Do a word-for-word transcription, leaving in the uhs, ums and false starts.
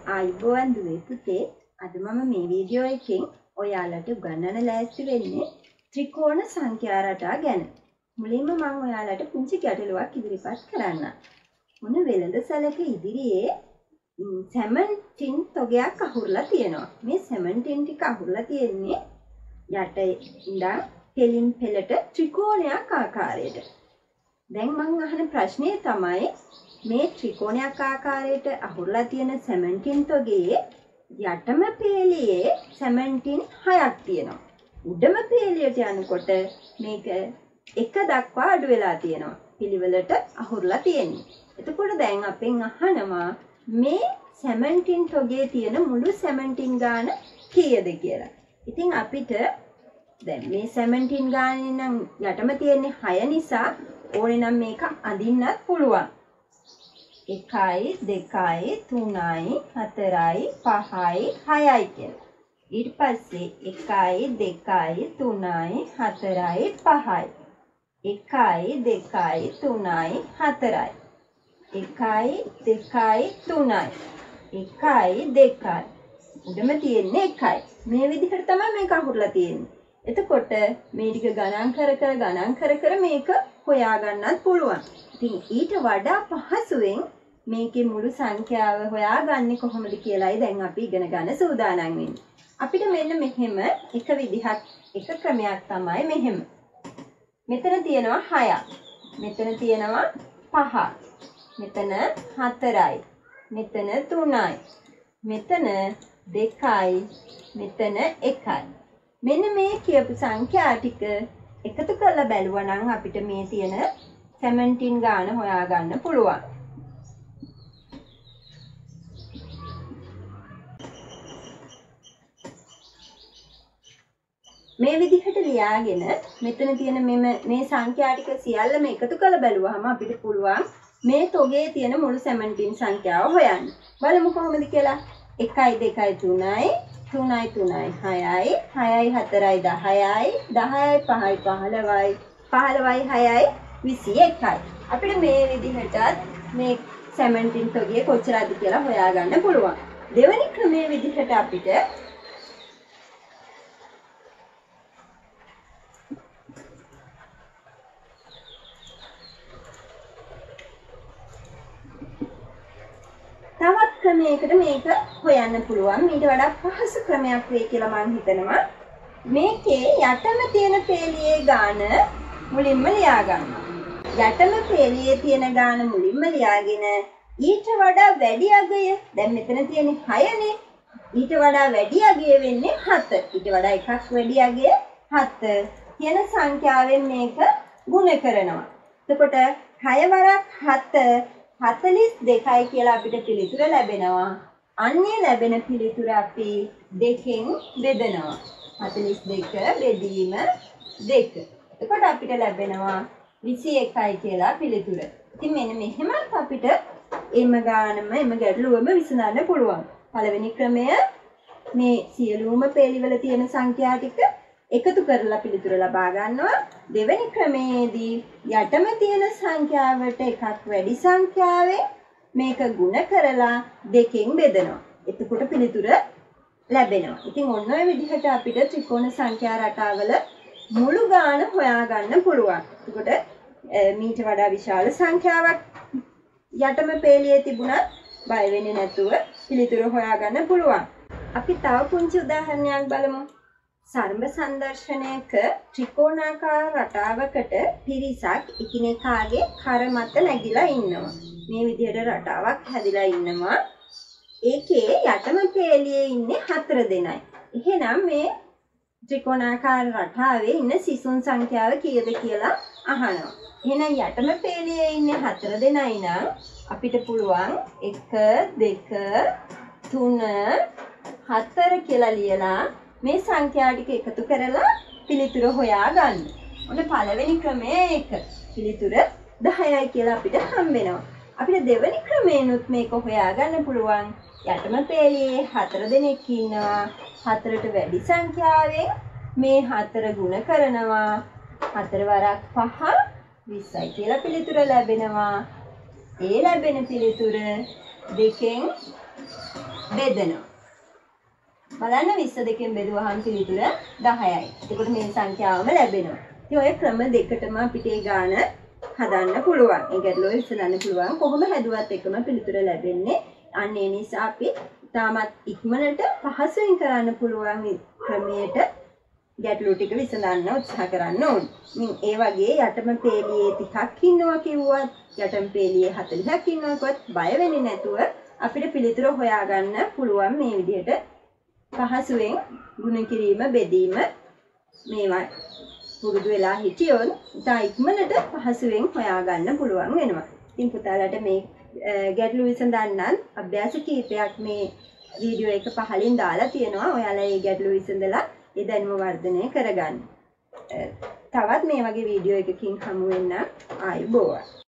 ආයුබෝවන් දුවේ පුතේ අද මම මේ වීඩියෝ එකෙන් ඔයාලට උගන්වන්න ලෑස්ති වෙන්නේ ත්‍රිකෝණ සංඛ්‍යා රටා ගැන. මුලින්ම මම ඔයාලට පුංචි ගැටලුවක් ඉදිරිපත් කරන්නම්. මොන වෙළඳසැලක ඉදිරියේ සැමන්ටින් තොගයක් අහුරලා තියෙනවා. මේ සැමන්ටින් ටික අහුරලා තියෙන්නේ යට ඉඳන් පෙලින් පෙළට ත්‍රිකෝණයක් ආකාරයට. දැන් මම අහන ප්‍රශ්නේ තමයි මේ ත්‍රිකෝණයක් ආකාරයට අහුරලා තියෙන සැමන්ටින් තොගයේ යටම පේලියේ සැමන්ටින් හයක් තියෙනවා. උඩම පේලියට යනකොට මේක එක දක්වා අඩු වෙලා තියෙනවා. පිළිවෙලට අහුරලා තියෙන්නේ. එතකොට දැන් අපෙන් අහනවා මේ සැමන්ටින් තොගයේ තියෙන මුළු සැමන්ටින් ගාන කීයද කියලා. ඉතින් අපිට දැන් මේ සැමන්ටින් ගානේ නම් යටම තියෙන්නේ හය නිසා ඕනේ නම් මේක අඳින්නත් පුළුවන්. එකයි දෙකයි තුනයි හතරයි පහයි හයයි කියලා. ඊට පස්සේ එකයි දෙකයි තුනයි හතරයි පහයි. එකයි දෙකයි තුනයි හතරයි. එකයි දෙකයි තුනයි. එකයි දෙකයි. උඩම තියෙන්නේ එකයි. මේ විදිහට තමයි මේක අහුරලා තියෙන්නේ. එතකොට මේ ටික ගණන් කර කර ගණන් කර කර මේක හොයාගන්නත් පුළුවන්. ඉතින් ඊට වඩා පහසුවෙන් මේකේ මුළු සංඛ්‍යාව හොයාගන්නේ කොහොමද කියලායි දැන් අපි ඉගෙන ගන්න සූදානම් වෙන්නේ. අපිට මෙන්න මෙහෙම එක විදිහක් එක ක්‍රමයක් තමයි මෙහෙම. මෙතන තියෙනවා හයක්. මෙතන තියෙනවා පහක්. මෙතන හතරයි. මෙතන තුනයි. මෙතන දෙකයි. මෙතන එකයි. මෙන්න මේ කියපු සංඛ්‍යා ටික එකතු කරලා බැලුවා නම් අපිට මේ තියෙන සැමන්ටින් ගාන හොයාගන්න පුළුවන්. මේ විදිහට ලියාගෙන මෙතන තියෙන මෙම මේ සංඛ්‍යා ටික සියල්ලම එකතු කරලා බැලුවාම අපිට පුළුවන් මේ තොගේ තියෙන මුළු සැමන්ටින් සංඛ්‍යාව හොයන්න. බලමු කොහොමද කියලා. එකයි දෙකයි තුනයි තුනයි තුනයි හයයි හයයි හතරයි දහයයි දහයයි පහයි පහළොවයි පහළොවයි හයයි විසි එකයි. අපිට මේ විදිහටත් මේ සැමන්ටින් තොගය කොච්චරද කියලා හොයාගන්න පුළුවන්. දෙවෙනි ක්‍රමයේ විදිහට අපිට තවත් ක්‍රමයකට මේක හොයන්න පුළුවන්. ඊට වඩා පහසු ක්‍රමයක් වෙයි කියලා මම හිතනවා. මේකේ යටම තියෙන පේලියේ ගාන මුලින්ම ලියා ගන්නවා. යටම පේලියේ තියෙන ගාන මුලින්ම ලියාගෙන ඊට වඩා වැඩි අගය දැන් මෙතන තියෙන්නේ හයනේ. ඊට වඩා වැඩි අගය වෙන්නේ හත. ඊට වඩා එකක් වැඩි අගය හත කියන සංඛ්‍යාවෙන් මේක ගුණ කරනවා. එතකොට හය වරක් හත හතළිස් දෙකයි කියලා අපිට පිළිතුර ලැබෙනවා. අන්නේ ලැබෙන පිළිතුර අපි දෙකෙන් බෙදනවා. හතළිස් දෙක බෙදීම දෙක. එතකොට අපිට ලැබෙනවා විසි එකයි කියලා පිළිතුර. ඉතින් මෙන්න මෙහෙමත් අපිට එම ගානම එම ගැටලුවම විසඳන්න පුළුවන්. පළවෙනි ක්‍රමය මේ සියලුම පේලිවල තියෙන සංඛ්‍යා ටික එකතු කරලා පිළිතුර ලබා ගන්නවා. දෙවෙනි ක්‍රමයේදී යටම තියෙන සංඛ්‍යාවට එකක් වැඩි සංඛ්‍යාවෙන් මේක ගුණ කරලා දෙකෙන් බෙදනවා. එතකොට පිළිතුර ලැබෙනවා. ඉතින් ඔන්න ඔය විදිහට අපිට ත්‍රිකෝණ සංඛ්‍යා රටාවල මුළු ගාන හොයාගන්න පුළුවන්. එතකොට මීට වඩා විශාල සංඛ්‍යාවක් යටම පේලියේ තිබුණත් බය වෙන්නේ නැතුව පිළිතුර හොයාගන්න පුළුවන්. අපි තව පුංචි උදාහරණයක් බලමු. සර්ව සංදර්ශනයක ත්‍රිකෝණාකාර රටාවකට පිරිසක් එකිනෙකාගේ කර මත නැගිලා ඉන්නවා. මේ විදිහට රටාවක් හැදිලා ඉන්නවා. ඒකේ යටම පේලියේ ඉන්නේ හතර දෙනයි. එහෙනම් මේ ත්‍රිකෝණාකාර රටාවේ ඉන්න සිසුන් සංඛ්‍යාව කීයද කියලා අහනවා. එහෙනම් යටම පේලියේ ඉන්නේ හතර දෙනයි නම් අපිට පුළුවන් එක දෙක තුන හතර කියලා ලියලා මේ සංඛ්‍යා ටික එකතු කරලා පිළිතුර හොයා ගන්න. ඔන්න පළවෙනි ක්‍රමය ඒක. පිළිතුර දහයයි කියලා අපිට හම්බ වෙනවා. අපිට දෙවෙනි ක්‍රමයෙන්ුත් මේක හොයා ගන්න පුළුවන්. යටම පේලියේ හතර දෙනෙක් ඉන්නවා. හතරට වැඩි සංඛ්‍යාවෙන් මේ හතර ගුණ කරනවා. හතර වරක් පහ විස්සයි කියලා පිළිතුර ලැබෙනවා. ඒ ලැබෙන පිළිතුර දෙකෙන් බෙදනවා. බලන්න විස්ස දෙකෙන් බෙදුවහම පිළිතුර දහයයි. එතකොට මේ සංඛ්‍යාවම ලැබෙනවා. ඉතින් ඔය ක්‍රම දෙකටම අපිට ඒ ගාන හදන්න පුළුවන්. ඒ ගැටලුව විසඳන්න පුළුවන්. කොහොම හැදුවත් එකම පිළිතුර ලැබෙන්නේ. අන්න ඒ නිසා අපි තාමත් ඉක්මනට පහසුවෙන් කරන්න පුළුවන් ක්‍රමයට ගැටලු ටික විසඳන්න උත්සාහ කරන්න ඕනේ. ඉතින් ඒ වගේ යටම පේලියේ තිහක් ඉන්නවා කිව්වත් යටම පේලියේ හතළිහක් ඉන්නවා කිව්වත් බය වෙන්නේ නැතුව අපිට පිළිතුර හොයාගන්න පුළුවන් මේ විදිහට පහසුවෙන් ගුණ කිරීම බෙදීම මේවා පුරුදු වෙලා හිටියොත් ඉතා ඉක්මනට පහසුවෙන් හොයාගන්න පුළුවන් වෙනවා. ඉතින් පුතාලට මේ ගැටලු විසඳන්න අභ්‍යාස කීපයක් මේ වීඩියෝ එක පහලින් දාලා තියෙනවා. ඔයාලා මේ ගැටලු විසඳලා ඒ දැනුම වර්ධනය කරගන්න. තවත් මේ වගේ වීඩියෝ එකකින් හමු වෙන්න ආයුබෝවන්.